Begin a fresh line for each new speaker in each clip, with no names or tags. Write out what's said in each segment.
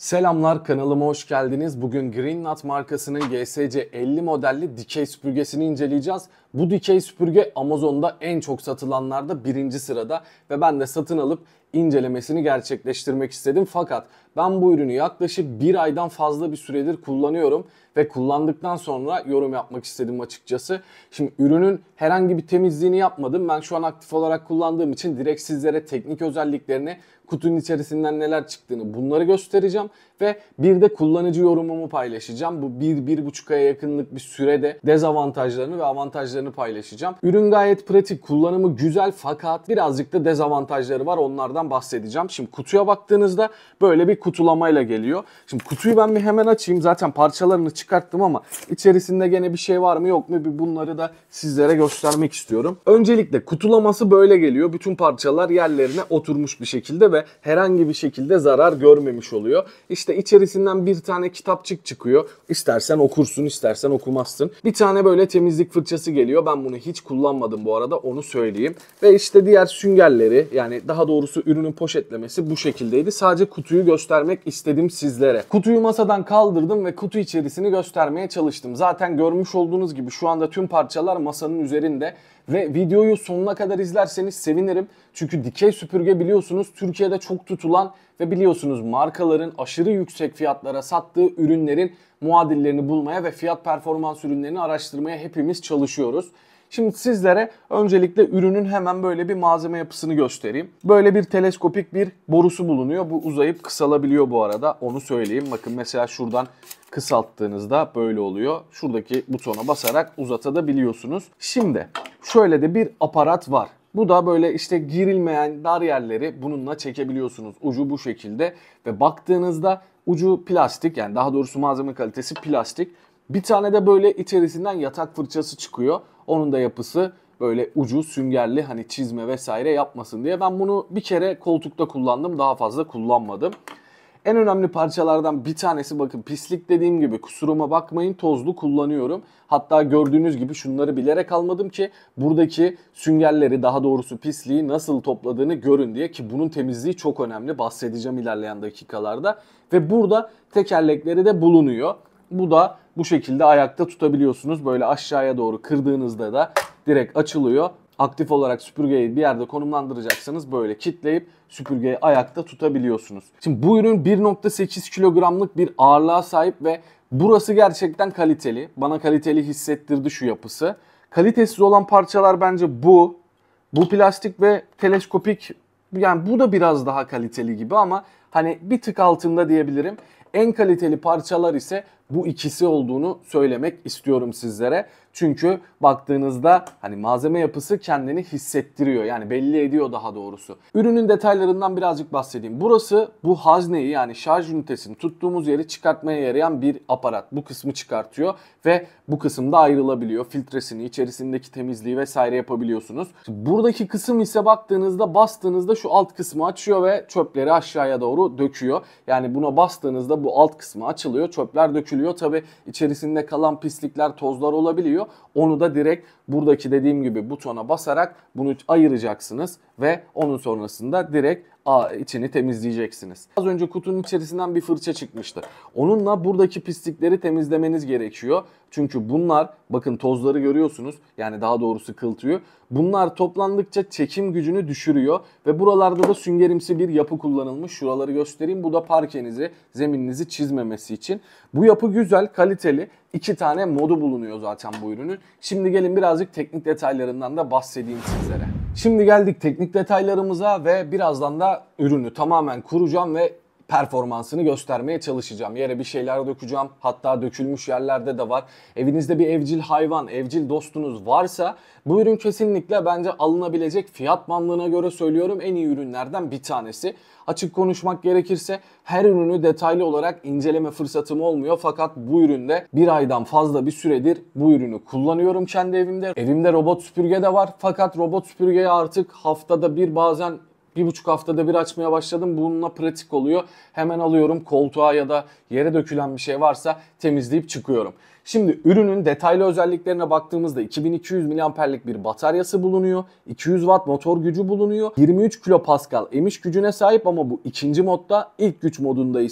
Selamlar, kanalıma hoş geldiniz. Bugün Greennut markasının GSC 50 modelli dikey süpürgesini inceleyeceğiz. Bu dikey süpürge Amazon'da en çok satılanlarda birinci sırada ve ben de satın alıp incelemesini gerçekleştirmek istedim. Fakat ben bu ürünü yaklaşık bir aydan fazla bir süredir kullanıyorum ve kullandıktan sonra yorum yapmak istedim açıkçası. Şimdi ürünün herhangi bir temizliğini yapmadım. Ben şu an aktif olarak kullandığım için direkt sizlere teknik özelliklerini, kutunun içerisinden neler çıktığını bunları göstereceğim ve bir de kullanıcı yorumumu paylaşacağım. Bu 1-1,5 aya yakınlık bir sürede dezavantajlarını ve avantajlarını paylaşacağım. Ürün gayet pratik, kullanımı güzel fakat birazcık da dezavantajları var. Onlardan bahsedeceğim. Şimdi kutuya baktığınızda böyle bir kutulamayla geliyor. Şimdi kutuyu ben bir hemen açayım. Zaten parçalarını çıkarttım ama içerisinde gene bir şey var mı yok mu bir bunları da sizlere göstermek istiyorum. Öncelikle kutulaması böyle geliyor. Bütün parçalar yerlerine oturmuş bir şekilde ve herhangi bir şekilde zarar görmemiş oluyor. İşte içerisinden bir tane kitapçık çıkıyor. İstersen okursun, istersen okumazsın. Bir tane böyle temizlik fırçası geliyor. Ben bunu hiç kullanmadım bu arada, onu söyleyeyim. Ve işte diğer süngerleri, yani daha doğrusu ürünün poşetlemesi bu şekildeydi. Sadece kutuyu göstermek istedim sizlere. Kutuyu masadan kaldırdım ve kutu içerisini göstermeye çalıştım. Zaten görmüş olduğunuz gibi şu anda tüm parçalar masanın üzerinde. Ve videoyu sonuna kadar izlerseniz sevinirim. Çünkü dikey süpürge biliyorsunuz Türkiye'de çok tutulan ve biliyorsunuz markaların aşırı yüksek fiyatlara sattığı ürünlerin muadillerini bulmaya ve fiyat performans ürünlerini araştırmaya hepimiz çalışıyoruz. Şimdi sizlere öncelikle ürünün hemen böyle bir malzeme yapısını göstereyim. Böyle bir teleskopik bir borusu bulunuyor. Bu uzayıp kısalabiliyor bu arada. Onu söyleyeyim. Bakın mesela şuradan kısalttığınızda böyle oluyor. Şuradaki butona basarak uzatabiliyorsunuz. Şimdi şöyle de bir aparat var. Bu da böyle işte girilmeyen dar yerleri bununla çekebiliyorsunuz. Ucu bu şekilde ve baktığınızda ucu plastik, yani daha doğrusu malzeme kalitesi plastik. Bir tane de böyle içerisinden yatak fırçası çıkıyor. Onun da yapısı böyle ucu süngerli, hani çizme vesaire yapmasın diye. Ben bunu bir kere koltukta kullandım, daha fazla kullanmadım. En önemli parçalardan bir tanesi, bakın pislik dediğim gibi kusuruma bakmayın, tozlu kullanıyorum. Hatta gördüğünüz gibi şunları bilerek almadım ki buradaki süngerleri, daha doğrusu pisliği nasıl topladığını görün diye, ki bunun temizliği çok önemli, bahsedeceğim ilerleyen dakikalarda. Ve burada tekerlekleri de bulunuyor. Bu da bu şekilde ayakta tutabiliyorsunuz. Böyle aşağıya doğru kırdığınızda da direkt açılıyor. Aktif olarak süpürgeyi bir yerde konumlandıracaksanız böyle kitleyip süpürgeyi ayakta tutabiliyorsunuz. Şimdi bu ürün 1,8 kilogramlık bir ağırlığa sahip ve burası gerçekten kaliteli. Bana kaliteli hissettirdi şu yapısı. Kalitesiz olan parçalar bence bu. Bu plastik ve teleskopik, yani bu da biraz daha kaliteli gibi ama hani bir tık altında diyebilirim. En kaliteli parçalar ise bu ikisi olduğunu söylemek istiyorum sizlere. Çünkü baktığınızda hani malzeme yapısı kendini hissettiriyor. Yani belli ediyor daha doğrusu. Ürünün detaylarından birazcık bahsedeyim. Burası bu hazneyi, yani şarj ünitesini tuttuğumuz yeri çıkartmaya yarayan bir aparat. Bu kısmı çıkartıyor ve bu kısımda ayrılabiliyor. Filtresini, içerisindeki temizliği vesaire yapabiliyorsunuz. Şimdi buradaki kısım ise baktığınızda, bastığınızda şu alt kısmı açıyor ve çöpleri aşağıya doğru döküyor. Yani buna bastığınızda bu alt kısmı açılıyor, çöpler dökülüyor. Tabi içerisinde kalan pislikler, tozlar olabiliyor. Onu da direkt buradaki dediğim gibi butona basarak bunu ayıracaksınız ve onun sonrasında direkt içini temizleyeceksiniz. Az önce kutunun içerisinden bir fırça çıkmıştı. Onunla buradaki pislikleri temizlemeniz gerekiyor. Çünkü bunlar, bakın tozları görüyorsunuz, yani daha doğrusu kıl tüyü. Bunlar toplandıkça çekim gücünü düşürüyor ve buralarda da süngerimsi bir yapı kullanılmış. Şuraları göstereyim. Bu da parkenizi, zemininizi çizmemesi için. Bu yapı güzel, kaliteli. 2 tane modu bulunuyor zaten bu ürünün. Şimdi gelin birazcık teknik detaylarından da bahsedeyim sizlere. Şimdi geldik teknik detaylarımıza ve birazdan da ürünü tamamen kuracağım ve performansını göstermeye çalışacağım. Yere bir şeyler dökeceğim. Hatta dökülmüş yerlerde de var. Evinizde bir evcil hayvan, evcil dostunuz varsa bu ürün kesinlikle bence alınabilecek, fiyat bandına göre söylüyorum, en iyi ürünlerden bir tanesi. Açık konuşmak gerekirse her ürünü detaylı olarak inceleme fırsatım olmuyor. Fakat bu üründe bir aydan fazla bir süredir bu ürünü kullanıyorum kendi evimde. Evimde robot süpürge de var. Fakat robot süpürgeyi artık haftada bir, bazen 1,5 haftada bir açmaya başladım. Bununla pratik oluyor. Hemen alıyorum, koltuğa ya da yere dökülen bir şey varsa temizleyip çıkıyorum. Şimdi ürünün detaylı özelliklerine baktığımızda 2200 miliamperlik bir bataryası bulunuyor. 200 Watt motor gücü bulunuyor. 23 kilopascal emiş gücüne sahip ama bu ikinci modda, ilk güç modunda ise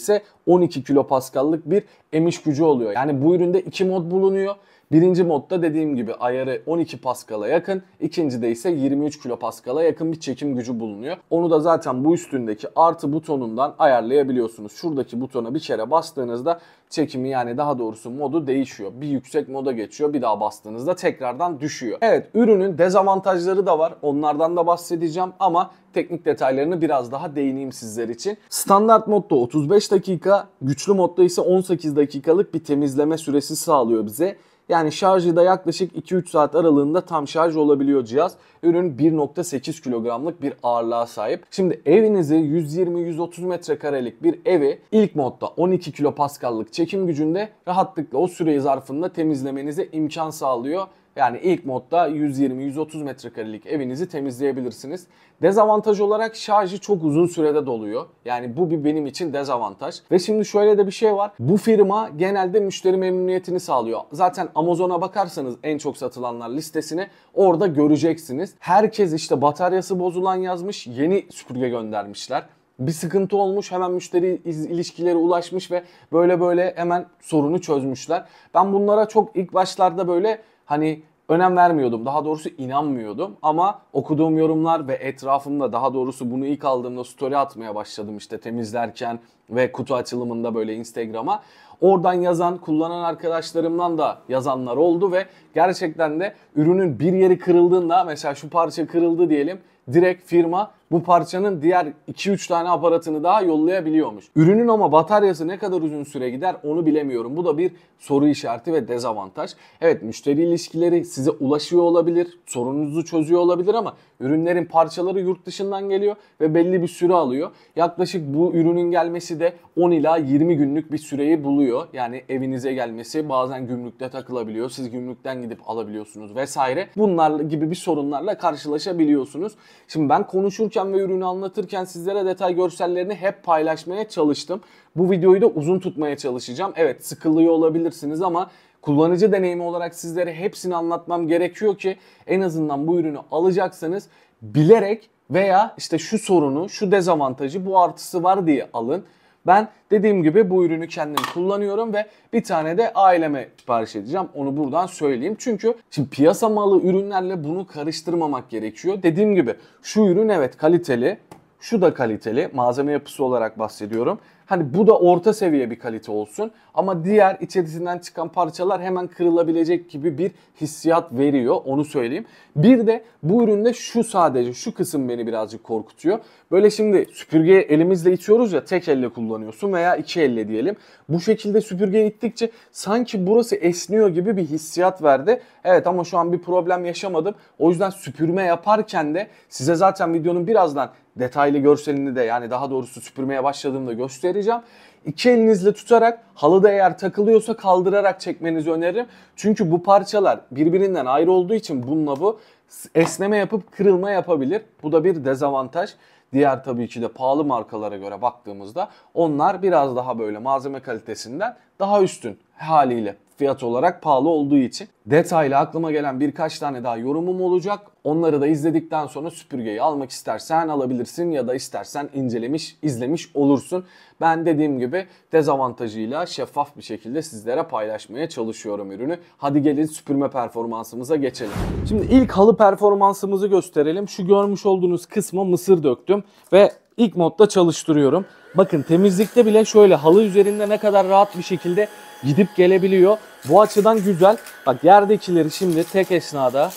12 kilopaskallık bir emiş gücü oluyor. Yani bu üründe 2 mod bulunuyor. Birinci modda dediğim gibi ayarı 12 Pascal'a yakın. İkincide ise 23 kilopaskal'a yakın bir çekim gücü bulunuyor. Onu da zaten bu üstündeki artı butonundan ayarlayabiliyorsunuz. Şuradaki butona bir kere bastığınızda çekimi, yani daha doğrusu modu değişiyor. Bir yüksek moda geçiyor, bir daha bastığınızda tekrardan düşüyor. Evet, ürünün dezavantajları da var. Onlardan da bahsedeceğim ama teknik detaylarını biraz daha değineyim sizler için. Standart modda 35 dakika, güçlü modda ise 18 dakikalık bir temizleme süresi sağlıyor bize. Yani şarjı da yaklaşık 2-3 saat aralığında tam şarj olabiliyor cihaz. Ürün 1.8 kilogramlık bir ağırlığa sahip. Şimdi evinizi 120-130 metrekarelik bir evi ilk modda 12 kilopaskallık çekim gücünde rahatlıkla o süre zarfında temizlemenize imkan sağlıyor. Yani ilk modda 120-130 metrekarelik evinizi temizleyebilirsiniz. Dezavantaj olarak şarjı çok uzun sürede doluyor. Yani bu benim için dezavantaj. Ve şimdi şöyle de bir şey var. Bu firma genelde müşteri memnuniyetini sağlıyor. Zaten Amazon'a bakarsanız en çok satılanlar listesini orada göreceksiniz. Herkes işte bataryası bozulan yazmış, yeni süpürge göndermişler. Bir sıkıntı olmuş, hemen müşteri ilişkileri ulaşmış ve böyle hemen sorunu çözmüşler. Ben bunlara çok ilk başlarda böyle önem vermiyordum. Daha doğrusu inanmıyordum. Ama okuduğum yorumlar ve etrafımda, daha doğrusu bunu ilk aldığımda story atmaya başladım işte temizlerken ve kutu açılımında böyle Instagram'a. Oradan yazan, kullanan arkadaşlarımdan da yazanlar oldu ve gerçekten de ürünün bir yeri kırıldığında, mesela şu parça kırıldı diyelim, direkt firma bu parçanın diğer 2-3 tane aparatını daha yollayabiliyormuş. Ürünün ama bataryası ne kadar uzun süre gider onu bilemiyorum. Bu da bir soru işareti ve dezavantaj. Evet, müşteri ilişkileri size ulaşıyor olabilir, sorununuzu çözüyor olabilir ama ürünlerin parçaları yurt dışından geliyor ve belli bir süre alıyor. Yaklaşık bu ürünün gelmesi de 10 ila 20 günlük bir süreyi buluyor. Yani evinize gelmesi bazen gümrükte takılabiliyor. Siz gümrükten gidip alabiliyorsunuz vesaire. Bunlar gibi bir sorunlarla karşılaşabiliyorsunuz. Şimdi ben konuşurken ve ürünü anlatırken sizlere detay görsellerini hep paylaşmaya çalıştım. Bu videoyu da uzun tutmaya çalışacağım. Evet, sıkılıyor olabilirsiniz ama kullanıcı deneyimi olarak sizlere hepsini anlatmam gerekiyor ki en azından bu ürünü alacaksanız bilerek veya işte şu sorunu, şu dezavantajı, bu artısı var diye alın. Ben dediğim gibi bu ürünü kendim kullanıyorum ve bir tane de aileme sipariş edeceğim. Onu buradan söyleyeyim. Çünkü şimdi piyasa malı ürünlerle bunu karıştırmamak gerekiyor. Dediğim gibi şu ürün evet kaliteli, şu da kaliteli. Malzeme yapısı olarak bahsediyorum. Hani bu da orta seviye bir kalite olsun. Ama diğer içerisinden çıkan parçalar hemen kırılabilecek gibi bir hissiyat veriyor. Onu söyleyeyim. Bir de bu üründe sadece şu kısım beni birazcık korkutuyor. Böyle şimdi süpürgeyi elimizle itiyoruz ya, tek elle kullanıyorsun veya iki elle diyelim. Bu şekilde süpürgeyi ittikçe sanki burası esniyor gibi bir hissiyat verdi. Evet, ama şu an bir problem yaşamadım. O yüzden süpürme yaparken de size zaten videonun birazdan detaylı görselini de, yani daha doğrusu süpürmeye başladığımda göstereceğim. İki elinizle tutarak, halıda eğer takılıyorsa kaldırarak çekmenizi öneririm. Çünkü bu parçalar birbirinden ayrı olduğu için bununla bu esneme yapıp kırılma yapabilir. Bu da bir dezavantaj. Diğer tabii ki de pahalı markalara göre baktığımızda onlar biraz daha böyle malzeme kalitesinden daha üstün haliyle. Fiyat olarak pahalı olduğu için. Detaylı aklıma gelen birkaç tane daha yorumum olacak. Onları da izledikten sonra süpürgeyi almak istersen alabilirsin ya da istersen izlemiş olursun. Ben dediğim gibi dezavantajıyla şeffaf bir şekilde sizlere paylaşmaya çalışıyorum ürünü. Hadi gelin süpürme performansımıza geçelim. Şimdi ilk halı performansımızı gösterelim. Şu görmüş olduğunuz kısma mısır döktüm ve ilk modda çalıştırıyorum. Bakın temizlikte bile şöyle halı üzerinde ne kadar rahat bir şekilde gidip gelebiliyor. Bu açıdan güzel. Bak, yerdekileri şimdi tek esnada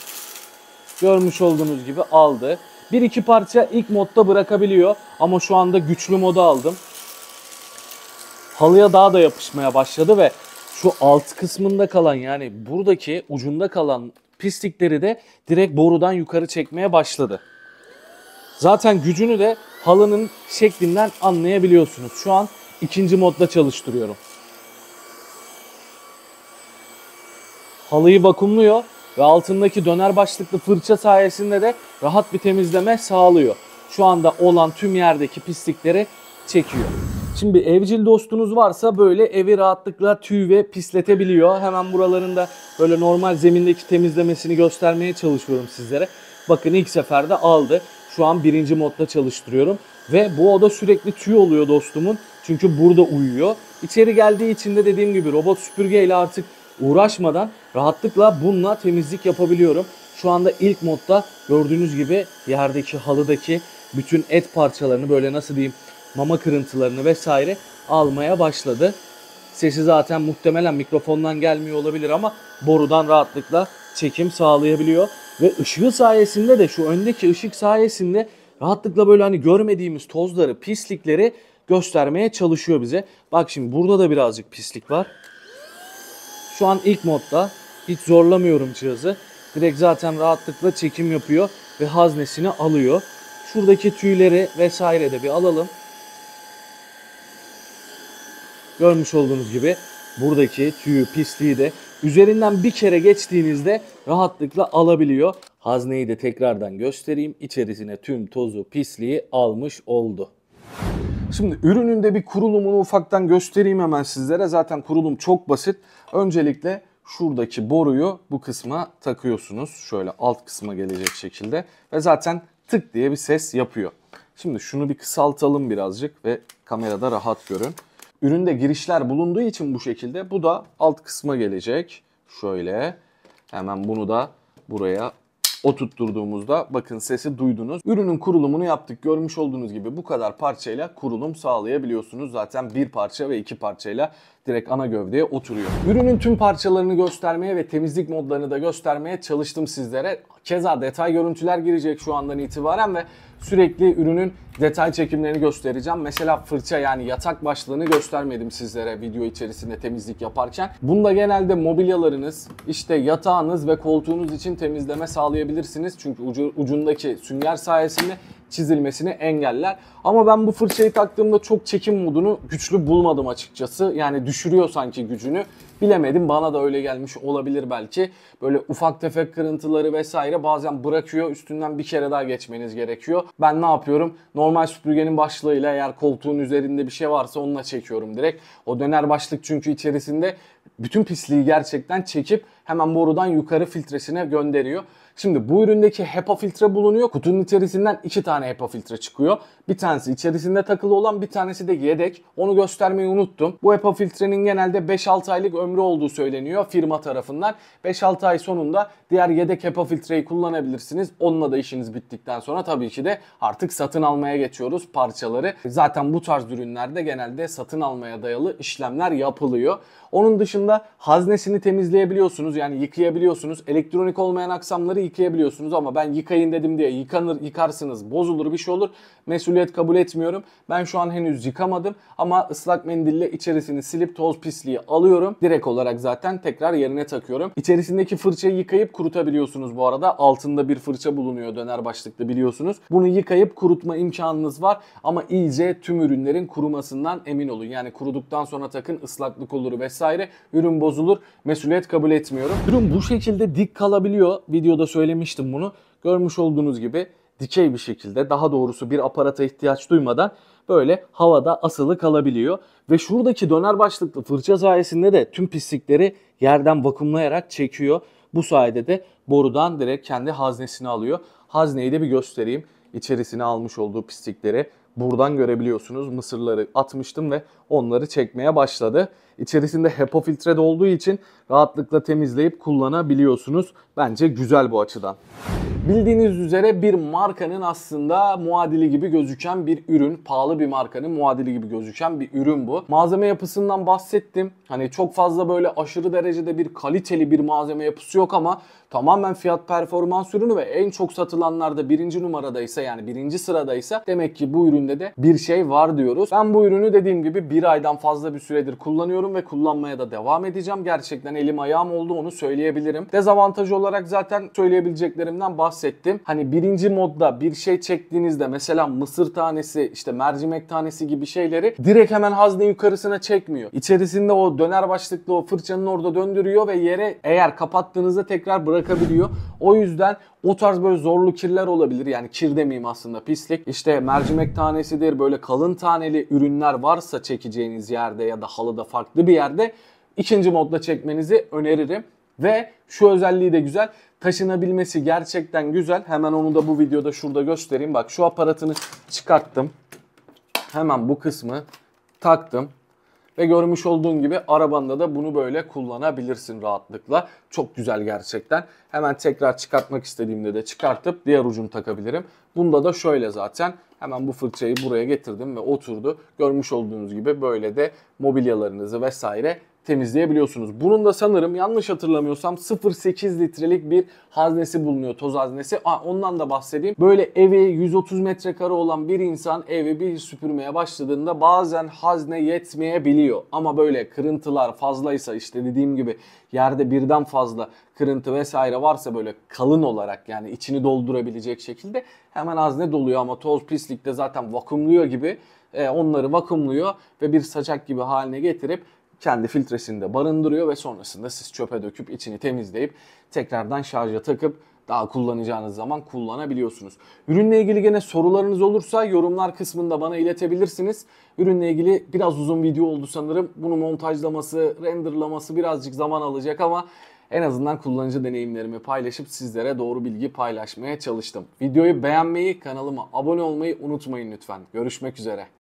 görmüş olduğunuz gibi aldı. Bir iki parça ilk modda bırakabiliyor ama şu anda güçlü moda aldım. Halıya daha da yapışmaya başladı ve şu alt kısmında kalan, yani buradaki ucunda kalan pislikleri de direkt borudan yukarı çekmeye başladı. Zaten gücünü de halının şeklinden anlayabiliyorsunuz. Şu an ikinci modda çalıştırıyorum. Halıyı vakumluyor ve altındaki döner başlıklı fırça sayesinde de rahat bir temizleme sağlıyor. Şu anda olan tüm yerdeki pislikleri çekiyor. Şimdi evcil dostunuz varsa böyle evi rahatlıkla tüy ve pisletebiliyor. Hemen buralarında böyle normal zemindeki temizlemesini göstermeye çalışıyorum sizlere. Bakın ilk seferde aldı. Şu an birinci modda çalıştırıyorum. Ve bu oda sürekli tüy oluyor dostumun.
Çünkü burada uyuyor. İçeri geldiği için de dediğim gibi robot süpürgeyle artık uğraşmadan rahatlıkla bununla temizlik yapabiliyorum. Şu anda ilk modda gördüğünüz gibi yerdeki, halıdaki bütün et parçalarını, böyle nasıl diyeyim, mama kırıntılarını vesaire almaya başladı. Sesi zaten muhtemelen mikrofondan gelmiyor olabilir ama borudan rahatlıkla çekim sağlayabiliyor. Ve ışığı sayesinde de, şu öndeki ışık sayesinde rahatlıkla böyle hani görmediğimiz tozları, pislikleri göstermeye çalışıyor bize. Bak şimdi burada da birazcık pislik var. Şu an ilk modda hiç zorlamıyorum cihazı. Direkt zaten rahatlıkla çekim yapıyor ve haznesini alıyor. Şuradaki tüyleri vesaire de bir alalım. Görmüş olduğunuz gibi buradaki tüyü, pisliği de üzerinden bir kere geçtiğinizde rahatlıkla alabiliyor. Hazneyi de tekrardan göstereyim. İçerisine tüm tozu, pisliği almış oldu.
Şimdi ürünün de bir kurulumunu ufaktan göstereyim hemen sizlere. Zaten kurulum çok basit. Öncelikle şuradaki boruyu bu kısma takıyorsunuz. Şöyle alt kısma gelecek şekilde. Ve zaten tık diye bir ses yapıyor. Şimdi şunu bir kısaltalım birazcık ve kamerada rahat görün. Üründe girişler bulunduğu için bu şekilde, bu da alt kısma gelecek. Şöyle hemen bunu da buraya oturtturduğumuzda bakın sesi duydunuz. Ürünün kurulumunu yaptık. Görmüş olduğunuz gibi bu kadar parçayla kurulum sağlayabiliyorsunuz. Zaten bir parça ve iki parçayla direkt ana gövdeye oturuyor. Ürünün tüm parçalarını göstermeye ve temizlik modlarını da göstermeye çalıştım sizlere. Keza detay görüntüler girecek şu andan itibaren ve sürekli ürünün detay çekimlerini göstereceğim. Mesela fırça, yani yatak başlığını göstermedim sizlere video içerisinde temizlik yaparken. Bunda genelde mobilyalarınız, işte yatağınız ve koltuğunuz için temizleme sağlayabilirsiniz. Çünkü ucundaki sünger sayesinde çizilmesini engeller. Ama ben bu fırçayı taktığımda çok çekim modunu güçlü bulmadım açıkçası. Yani düşürüyor sanki gücünü. Bilemedim, bana da öyle gelmiş olabilir belki. Böyle ufak tefek kırıntıları vesaire bazen bırakıyor. Üstünden bir kere daha geçmeniz gerekiyor. Ben ne yapıyorum? Normal süpürgenin başlığıyla, eğer koltuğun üzerinde bir şey varsa onunla çekiyorum direkt. O döner başlık çünkü içerisinde bütün pisliği gerçekten çekip hemen borudan yukarı filtresine gönderiyor. Şimdi bu üründeki HEPA filtre bulunuyor. Kutunun içerisinden 2 tane HEPA filtre çıkıyor. Bir tanesi içerisinde takılı olan, bir tanesi de yedek. Onu göstermeyi unuttum. Bu HEPA filtrenin genelde 5-6 aylık ömrü olduğu söyleniyor firma tarafından. 5-6 ay sonunda diğer yedek HEPA filtreyi kullanabilirsiniz. Onunla da işiniz bittikten sonra tabii ki de artık satın almaya geçiyoruz parçaları. Zaten bu tarz ürünlerde genelde satın almaya dayalı işlemler yapılıyor. Onun dışında haznesini temizleyebiliyorsunuz, yani yıkayabiliyorsunuz. Elektronik olmayan aksamları yıkayabiliyorsunuz ama ben yıkayın dedim diye yıkarsınız, bozulur, bir şey olur. Mesuliyet kabul etmiyorum. Ben şu an henüz yıkamadım ama ıslak mendille içerisini silip toz pisliği alıyorum. Direkt olarak zaten tekrar yerine takıyorum. İçerisindeki fırçayı yıkayıp kurutabiliyorsunuz bu arada. Altında bir fırça bulunuyor döner başlıklı, biliyorsunuz. Bunu yıkayıp kurutma imkanınız var ama iyice tüm ürünlerin kurumasından emin olun. Yani kuruduktan sonra takın, ıslaklık olur vesaire. Ürün bozulur. Mesuliyet kabul etmiyorum. Ürün bu şekilde dik kalabiliyor. Videoda söylemiştim bunu. Görmüş olduğunuz gibi dikey bir şekilde, daha doğrusu bir aparata ihtiyaç duymadan böyle havada asılı kalabiliyor. Ve şuradaki döner başlıklı fırça sayesinde de tüm pislikleri yerden vakumlayarak çekiyor. Bu sayede de borudan direkt kendi haznesini alıyor. Hazneyi de bir göstereyim. İçerisine almış olduğu pislikleri buradan görebiliyorsunuz. Mısırları atmıştım ve onları çekmeye başladı. İçerisinde HEPA filtre de olduğu için rahatlıkla temizleyip kullanabiliyorsunuz. Bence güzel bu açıdan. Bildiğiniz üzere bir markanın aslında muadili gibi gözüken bir ürün. Pahalı bir markanın muadili gibi gözüken bir ürün bu. Malzeme yapısından bahsettim. Hani çok fazla böyle aşırı derecede bir kaliteli bir malzeme yapısı yok ama tamamen fiyat performans ürünü ve en çok satılanlarda birinci numaradaysa, yani birinci sıradaysa demek ki bu üründe de bir şey var diyoruz. Ben bu ürünü dediğim gibi bir aydan fazla bir süredir kullanıyorum ve kullanmaya da devam edeceğim. Gerçekten elim ayağım oldu, onu söyleyebilirim. Dezavantajı olarak zaten söyleyebileceklerimden bahsettim. Hani birinci modda bir şey çektiğinizde mesela mısır tanesi, işte mercimek tanesi gibi şeyleri direkt hemen hazne yukarısına çekmiyor. İçerisinde o döner başlıklı o fırçanın orada döndürüyor ve yere eğer kapattığınızda tekrar bırakabiliyor. O yüzden o tarz böyle zorlu kirler olabilir. Yani kir demeyeyim, aslında pislik. İşte mercimek tanesidir, böyle kalın taneli ürünler varsa çekeceğiniz yerde ya da halıda farklı bir yerde ikinci modda çekmenizi öneririm. Ve şu özelliği de güzel. Taşınabilmesi gerçekten güzel. Hemen onu da bu videoda şurada göstereyim. Bak, şu aparatını çıkarttım. Hemen bu kısmı taktım. Ve görmüş olduğun gibi arabanda da bunu böyle kullanabilirsin rahatlıkla. Çok güzel gerçekten. Hemen tekrar çıkartmak istediğimde de çıkartıp diğer ucunu takabilirim. Bunda da şöyle zaten. Hemen bu fırçayı buraya getirdim ve oturdu. Görmüş olduğunuz gibi böyle de mobilyalarınızı vesaire temizleyebiliyorsunuz. Bunun da sanırım yanlış hatırlamıyorsam 0.8 litrelik bir haznesi bulunuyor, toz haznesi. Ondan da bahsedeyim. Böyle evi 130 metrekare olan bir insan evi bir süpürmeye başladığında bazen hazne yetmeyebiliyor. Ama böyle kırıntılar fazlaysa, işte dediğim gibi yerde birden fazla kırıntı vesaire varsa böyle kalın olarak, yani içini doldurabilecek şekilde hemen hazne doluyor. Ama toz pislikte zaten vakumluyor gibi onları vakumluyor ve bir saçak gibi haline getirip kendi filtresinde barındırıyor ve sonrasında siz çöpe döküp içini temizleyip tekrardan şarja takıp daha kullanacağınız zaman kullanabiliyorsunuz. Ürünle ilgili gene sorularınız olursa yorumlar kısmında bana iletebilirsiniz. Ürünle ilgili biraz uzun video oldu sanırım. Bunu montajlaması, renderlaması birazcık zaman alacak ama en azından kullanıcı deneyimlerimi paylaşıp sizlere doğru bilgi paylaşmaya çalıştım. Videoyu beğenmeyi, kanalıma abone olmayı unutmayın lütfen. Görüşmek üzere.